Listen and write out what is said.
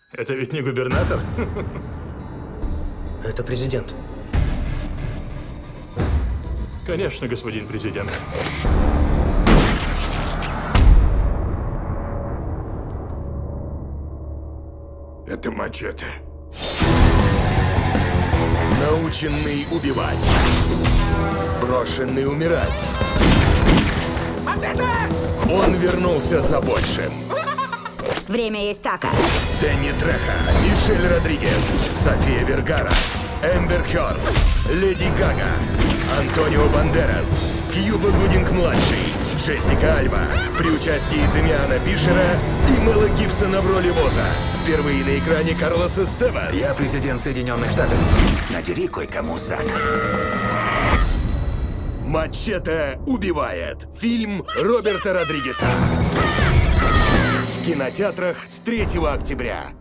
Это ведь не губернатор? Это президент. Конечно, господин президент. Это мачете. Наученный убивать. Брошенный умирать. Мачете! Он вернулся за большим. Время Истака. Дэнни Треха, Мишель Родригес, София Вергара, Эмбер Хёрд, Леди Гага, Антонио Бандерас, Кьюба Гудинг-младший, Джессика Альба, при участии Демиана Бишера и Мэла Гибсона в роли Воза. Впервые на экране Карлос Эстевас. Я президент Соединенных Штатов. Надери кое-кому зад. Мачете убивает. Фильм Роберта Родригеса. В кинотеатрах с 3 октября.